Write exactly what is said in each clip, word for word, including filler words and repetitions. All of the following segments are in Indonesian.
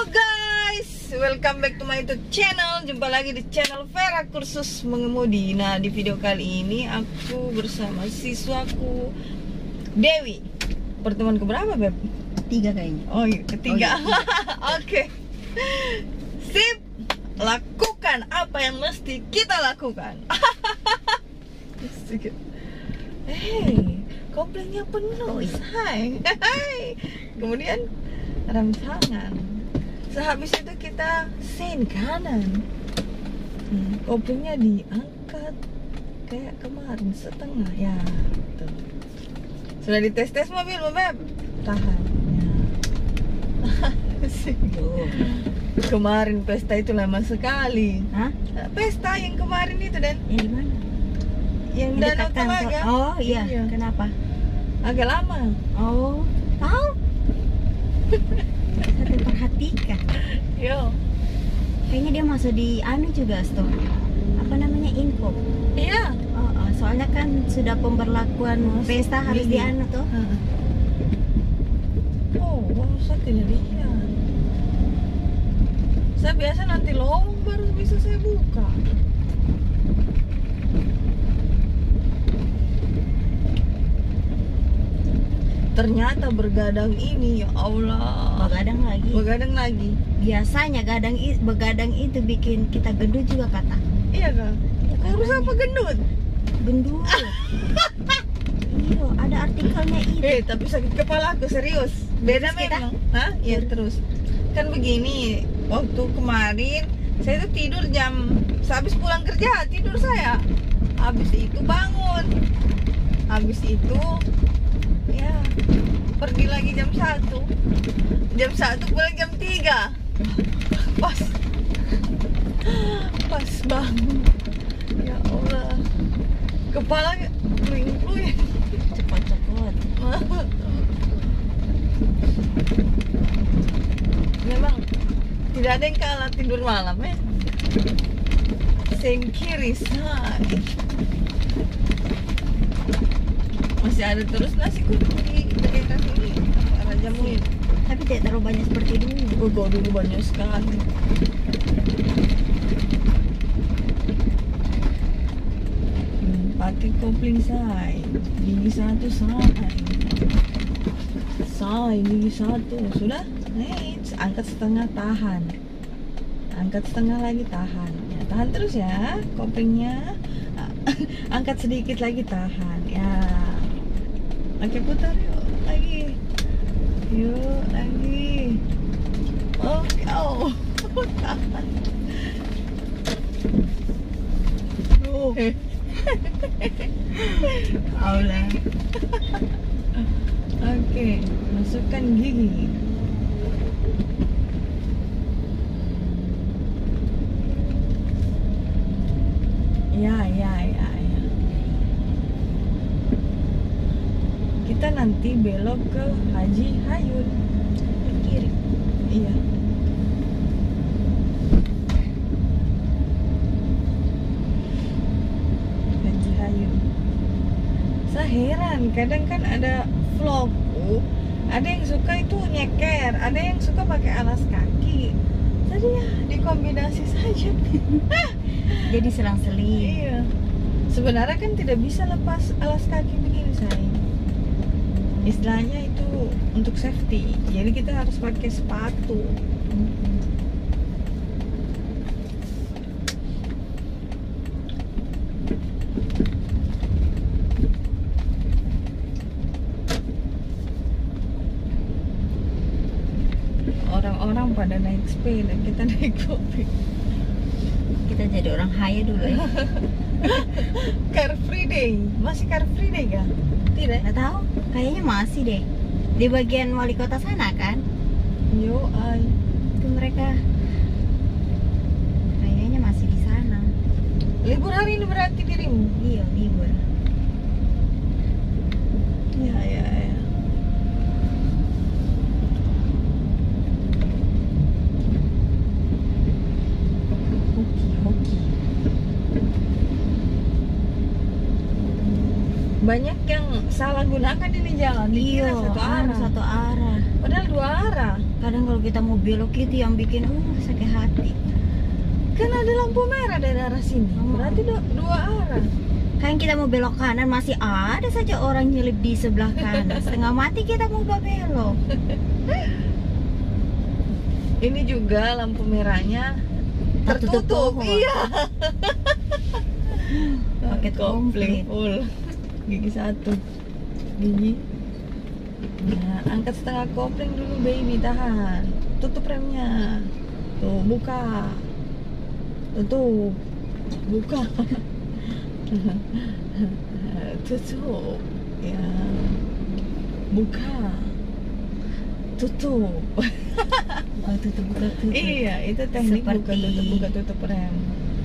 Halo guys, welcome back to my YouTube channel. Jumpa lagi di channel Vera Kursus Mengemudi. Nah, di video kali ini aku bersama siswaku Dewi. Pertemuan keberapa, Beb? Tiga kayaknya. Oh iya, ketiga. Oh, iya. Oke. Sip. Lakukan apa yang mesti kita lakukan. Hei, koplingnya penuh, say. Hai. Kemudian rem tangan. Sehabis itu kita sen kanan. Hmm, koplingnya diangkat kayak kemarin setengah ya. Tuh. Sudah dites tes mobil, Beb. Tahan. Ya. Kemarin pesta itu lama sekali. Hah? Pesta yang kemarin itu dan Yang di mana? yang Yang Danau dekat kantor. Telaga. Oh iya. Iya. Kenapa? Agak lama. Oh, tahu? Saya perhatikan. Yo. Kayaknya dia masuk di anu juga, Sto. Apa namanya, info. Iya. Oh, oh, soalnya kan sudah pemberlakuan Masuk pesta harus gini. di anu tuh. Heeh. Oh, wow, saya tidak lihat. Saya biasa nanti lowong baru bisa saya buka. Ternyata bergadang ini, ya Allah. Begadang lagi. Begadang lagi. Biasanya gadang i- begadang itu bikin kita gendut juga, kata. Iya kan? Kurus apa gendut? Gendut. Iya, ada artikelnya itu. Eh, tapi sakit kepala aku serius. Beda Terus kita? memang. Hah? Iya Terus? terus. Kan begini, waktu kemarin saya tuh tidur jam sehabis pulang kerja, tidur saya. Habis itu bangun. Habis itu ya pergi lagi jam satu. Jam satu pulang jam tiga. Pas Pas bangun. Ya Allah. Kepala peluing-peluing. Cepot-cepot. Memang tidak ada yang kalah tidur malam ya. Seng kiri say. Masih ada terus nasi kuning di dekat ini. Raja Muin. Tapi tidak terlalu banyak seperti dulu. Oh, kok dulu banyak sekali. Hmm, Pati kopling say. Gigi satu say. Say, gigi satu. Sudah? Nih, angkat setengah, tahan. Angkat setengah lagi, tahan. Ya, tahan terus ya, koplingnya. Angkat sedikit lagi, tahan. Ya. Oke, putar yuk lagi. Yuk lagi. Oke, oh. Tahan. Oh. Allah. Oke, masukkan gigi. Ya, ya, ya, ya. Kita nanti belok ke Haji Hayun. Kiri. Iya. Haji Hayun. Saya heran, kadang kan ada vlogku, ada yang suka itu nyeker, ada yang suka pakai alas kaki. Jadi ya dikombinasi saja. Jadi selang-seling. Iya. Sebenarnya kan tidak bisa lepas alas kaki begini, sayang. Istilahnya itu untuk safety. Jadi kita harus pakai sepatu. Orang-orang pada naik sepeda, kita naik mobil. Kita jadi orang kaya dulu ya. Car Free Day, masih Car Free Day gak? Tidak. Nggak tahu, kayaknya masih deh. Di bagian wali kota sana kan? Yo, ay. Itu mereka kayaknya masih di sana. Libur hari ini berarti dirimu? Iya, libur. Ya, ya, ya. Hoki, hoki. Banyak yang salah gunakan ini jalan. Iya, Dikira satu arah. satu arah. Padahal dua arah. Kan kadang kalau kita mau belok itu yang bikin uh sakit hati. Kan ada lampu merah dari arah sini. Oh. Berarti du- dua arah. Kan kita mau belok kanan masih ada saja orang nyelip di sebelah kanan. Setengah mati kita mau belok. Ini juga lampu merahnya Tertutup tertutup. pohon. Iya. Paket kopling komplit. full. Gigi satu. Gigi. Nah, angkat setengah kopling dulu baby, tahan. Tutup remnya. Tuh, buka. Tutup. Buka. Tutup. Ya. Buka. Tutup. Buka tutup buka tutup. Iya, itu teknik buka Seperti- tutup buka tutup rem.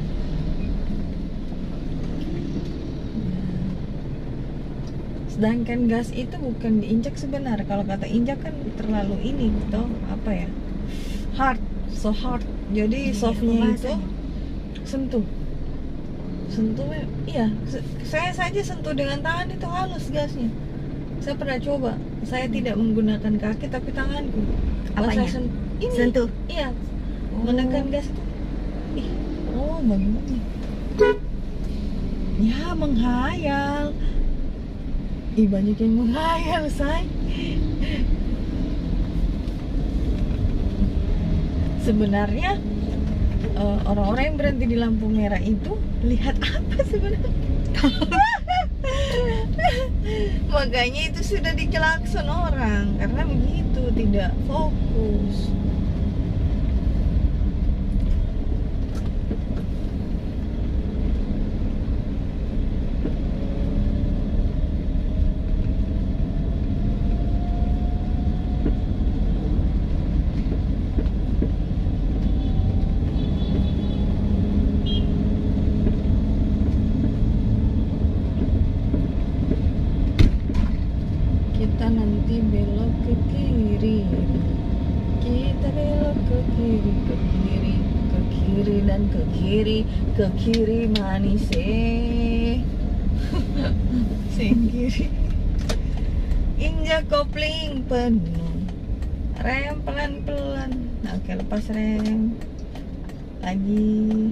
Sedangkan gas itu bukan diinjak sebenarnya. Kalau kata injak kan terlalu ini gitu, apa ya? Hard, so hard. Jadi Iya, softnya itu pembahasannya. sentuh. Sentuhnya, iya. se- Saya saja sentuh dengan tangan itu halus gasnya. Saya pernah coba. Saya tidak menggunakan kaki tapi tanganku. Pas Apanya? saya sen- ini, Sentuh. Iya, Oh. menekan gas itu. Ih, oh bagaimana? Ya menghayal. Ih banyak yang menghayal, say. Sebenarnya eh, orang-orang yang berhenti di lampu merah itu lihat apa sebenarnya? Makanya itu sudah dikelakson orang karena begitu tidak fokus. Kita nanti belok ke kiri. Kita belok ke kiri, ke kiri, ke kiri dan ke kiri, ke kiri manis eh. Sing kiri. Injak kopling penuh. Rem pelan-pelan. Oke, lepas rem. Lagi.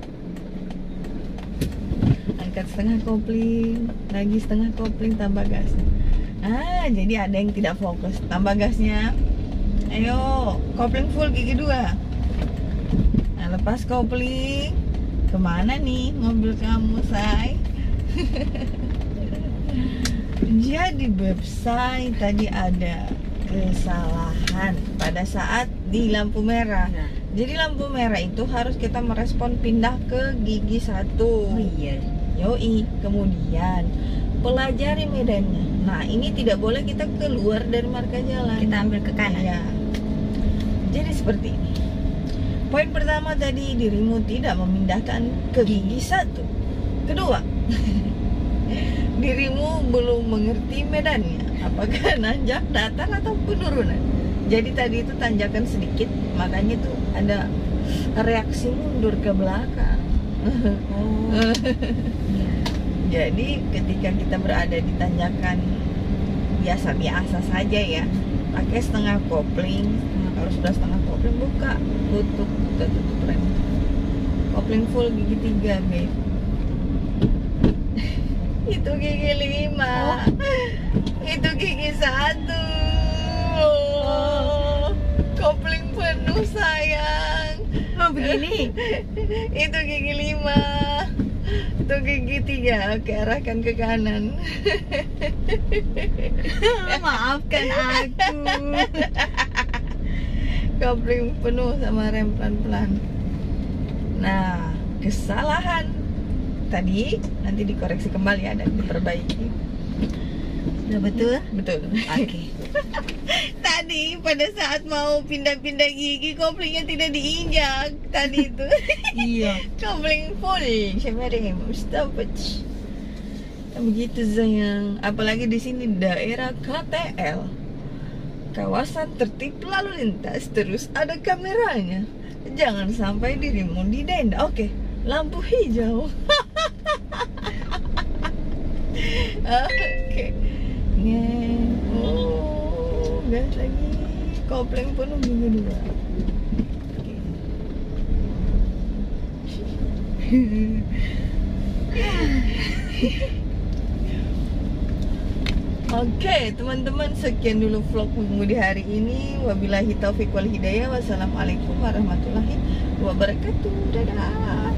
Angkat setengah kopling, lagi setengah kopling, tambah gas. Ah, jadi ada yang tidak fokus. Tambah gasnya. Ayo, kopling full gigi dua. Nah, lepas kopling. Kemana nih mobil kamu, say? Jadi website tadi ada kesalahan pada saat di lampu merah. Nah. Jadi lampu merah itu harus kita merespon pindah ke gigi satu. Oh iya. Yoi, kemudian pelajari medannya. Nah, ini tidak boleh kita keluar dari marka jalan. Kita ambil ke kanan. Ya. Jadi seperti ini. Poin pertama tadi, dirimu tidak memindahkan ke gigi satu. Kedua, dirimu belum mengerti medannya. Apakah nanjak, datar atau penurunan. Jadi tadi itu tanjakan sedikit, makanya tuh ada reaksi mundur ke belakang. Oh. Iya. Jadi ketika kita berada di tanjakan biasa-biasa saja ya, pakai setengah kopling. Kalau sudah setengah kopling, buka, tutup, buka, tutup rem. Kopling full gigi tiga, babe. Itu gigi lima. Itu gigi satu. Oh, kopling penuh sayang. Oh begini. Itu gigi lima. Itu gigi tiga. Oke, arahkan ke kanan. Maafkan aku. Kopling penuh sama rem pelan-pelan. Nah, kesalahan tadi nanti dikoreksi kembali ya dan diperbaiki. Sudah betul? Betul. Oke. Tadi pada saat mau pindah-pindah gigi, koplingnya tidak diinjak. Tadi itu. Iya. Kopling full. Sama rem. Stoppage. Nah, begitu sayang. Apalagi di sini daerah K T L. Kawasan tertib lalu lintas, terus ada kameranya. Jangan sampai dirimu didenda. Oke, lampu hijau. Oke. Nge. Oh, gas lagi. Kopling penuh minggu dua. Oke, teman-teman, sekian dulu vlog mengemudi hari ini. Wabillahi taufik wal hidayah. Wassalamualaikum warahmatullahi wabarakatuh. Dadah.